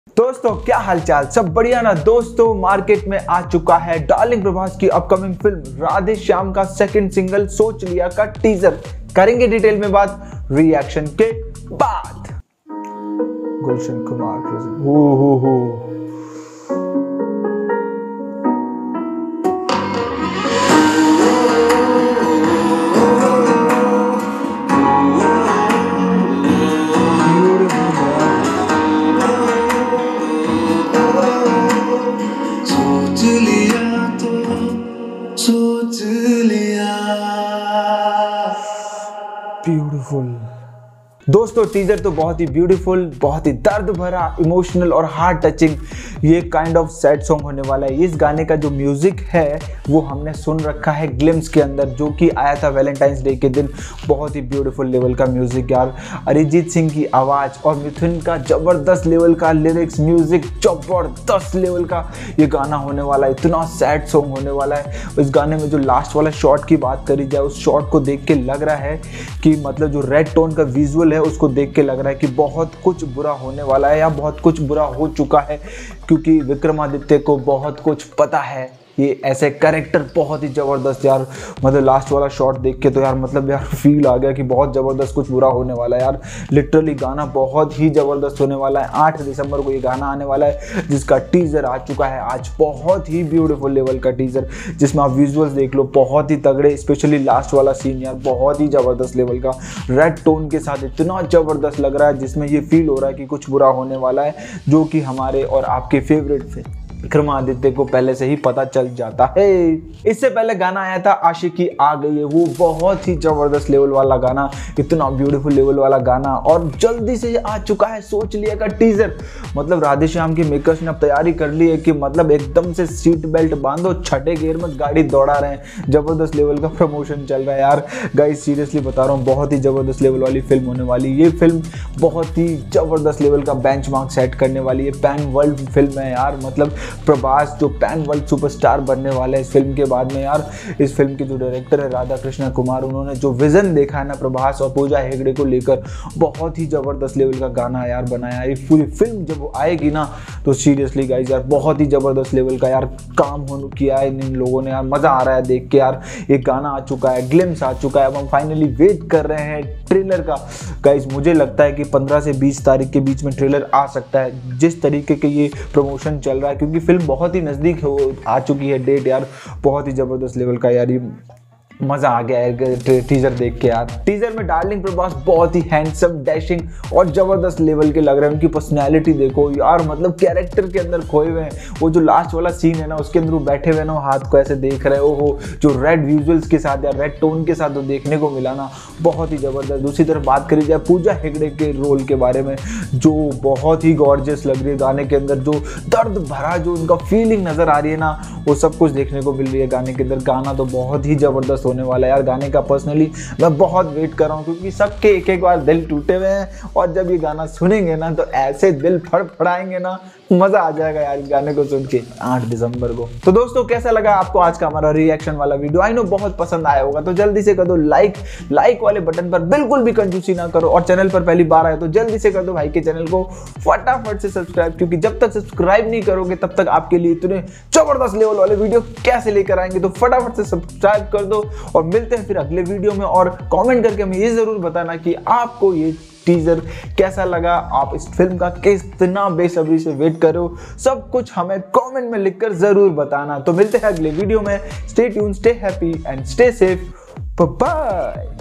दोस्तों क्या हालचाल, सब बढ़िया ना। दोस्तों मार्केट में आ चुका है डार्लिंग प्रभास की अपकमिंग फिल्म राधे श्याम का सेकंड सिंगल सोच लिया का टीजर। करेंगे डिटेल में बात रिएक्शन के बाद। गुलशन कुमार हो। सोच लिया ब्यूटीफुल। दोस्तों टीजर तो बहुत ही ब्यूटीफुल, बहुत ही दर्द भरा, इमोशनल और हार्ट टचिंग ये काइंड ऑफ सैड सॉन्ग होने वाला है। इस गाने का जो म्यूजिक है वो हमने सुन रखा है ग्लिम्स के अंदर, जो कि आया था वैलेंटाइंस डे के दिन। बहुत ही ब्यूटीफुल लेवल का म्यूजिक यार, अरिजीत सिंह की आवाज़ और मिथुन का जबरदस्त लेवल का लिरिक्स, म्यूजिक जबरदस्त लेवल का ये गाना होने वाला है। इतना सैड सॉन्ग होने वाला है। इस गाने में जो लास्ट वाला शॉट की बात करी जाए, उस शॉट को देख के लग रहा है कि मतलब जो रेड टोन का विजुअल है उसको देख के लग रहा है कि बहुत कुछ बुरा होने वाला है या बहुत कुछ बुरा हो चुका है, क्योंकि विक्रमादित्य को बहुत कुछ पता है। ये ऐसे कैरेक्टर बहुत ही ज़बरदस्त यार, मतलब लास्ट वाला शॉट देख के तो यार मतलब यार फील आ गया कि बहुत ज़बरदस्त कुछ बुरा होने वाला है यार। लिटरली गाना बहुत ही ज़बरदस्त होने वाला है। 8 दिसंबर को ये गाना आने वाला है, जिसका टीज़र आ चुका है आज। बहुत ही ब्यूटीफुल लेवल का टीज़र, जिसमें आप विजुअल्स देख लो, बहुत ही तगड़े। स्पेशली लास्ट वाला सीन यार बहुत ही ज़बरदस्त लेवल का, रेड टोन के साथ इतना ज़बरदस्त लग रहा है, जिसमें ये फील हो रहा है कि कुछ बुरा होने वाला है, जो कि हमारे और आपके फेवरेट थे विक्रमादित्य को पहले से ही पता चल जाता है। इससे पहले गाना आया था आशिकी आ गई है, वो बहुत ही जबरदस्त लेवल वाला गाना, इतना ब्यूटीफुल लेवल वाला गाना। और जल्दी से आ चुका है सोच लिया का टीजर। मतलब राधे श्याम के मेकर्स ने अब तैयारी कर ली है कि मतलब एकदम से सीट बेल्ट बांधो, छठे गियर में गाड़ी दौड़ा रहे हैं। जबरदस्त लेवल का प्रमोशन चल रहा है यार। गाइस सीरियसली बता रहा हूँ, बहुत ही जबरदस्त लेवल वाली फिल्म होने वाली। ये फिल्म बहुत ही जबरदस्त लेवल का बेंचमार्क सेट करने वाली है। पैन वर्ल्ड फिल्म है यार, मतलब प्रभास जो पैन वर्ल्ड सुपरस्टार बनने वाले हैं इस फिल्म के बाद में यार। इस फिल्म के जो डायरेक्टर है राधा कृष्णा कुमार, उन्होंने जो विजन देखा है ना प्रभास और पूजा हेगड़े को लेकर, बहुत ही जबरदस्त लेवल का गाना यार बनाया। ये पूरी फिल्म जब वो आएगी ना तो सीरियसली गाइस यार बहुत ही जबरदस्त लेवल का यार काम हो किया है इन लोगों ने यार। मजा आ रहा है देख के यार। ये गाना आ चुका है, ग्लिम्स आ चुका है, अब हम फाइनली वेट कर रहे हैं ट्रेलर का। गाइस मुझे लगता है कि 15 से 20 तारीख के बीच में ट्रेलर आ सकता है, जिस तरीके के ये प्रमोशन चल रहा है, क्योंकि फिल्म बहुत ही नज़दीक आ चुकी है डेट यार। बहुत ही ज़बरदस्त लेवल का यार, ये मज़ा आ गया है टीजर देख के यार। टीजर में डार्लिंग प्रभास बहुत ही हैंडसम, डैशिंग और ज़बरदस्त लेवल के लग रहे हैं। उनकी पर्सनैलिटी देखो यार, मतलब कैरेक्टर के अंदर खोए हुए हैं। वो जो लास्ट वाला सीन है ना, उसके अंदर वो बैठे हुए ना, हाथ को ऐसे देख रहे हो, जो रेड विजुअल्स के साथ या रेड टोन के साथ जो देखने को मिला ना, बहुत ही ज़बरदस्त। दूसरी तरफ बात करी जाए पूजा हेगड़े के रोल के बारे में, जो बहुत ही गॉर्जियस लग रही है गाने के अंदर। जो दर्द भरा जो उनका फीलिंग नज़र आ रही है ना, वो सब कुछ देखने को मिल रही है गाने के अंदर। गाना तो बहुत ही ज़बरदस्त होने वाला है यार। गाने का पर्सनली मैं बहुत वेट कर रहा हूँ, क्योंकि सबके एक एक बार दिल टूटे हुए हैं, और जब ये गाना सुनेंगे ना तो ऐसे दिल फड़फड़ाएंगे ना, मजा आ जाएगा यार गाने को सुन के 8 दिसंबर को। तो दोस्तों कैसा लगा आपको आज का हमारा रिएक्शन वाला वीडियो? आई नो बहुत पसंद आया होगा, तो जल्दी से कर दो लाइक वाले बटन पर बिल्कुल भी कंजूसी ना करो, और चैनल पर पहली बार आए तो जल्दी से कर दो भाई के चैनल को फटाफट से सब्सक्राइब, क्योंकि जब तक सब्सक्राइब नहीं करोगे तब तक आपके लिए इतने जबरदस्त लेवल वाले वीडियो कैसे लेकर आएंगे। तो फटाफट से सब्सक्राइब कर दो, और मिलते हैं फिर अगले वीडियो में। और कमेंट करके हमें ये जरूर बताना कि आपको ये टीजर कैसा लगा, आप इस फिल्म का कितना बेसब्री से वेट करो। सब कुछ हमें कमेंट में लिखकर जरूर बताना। तो मिलते हैं अगले वीडियो में। Stay tune, stay happy and stay safe. Bye bye.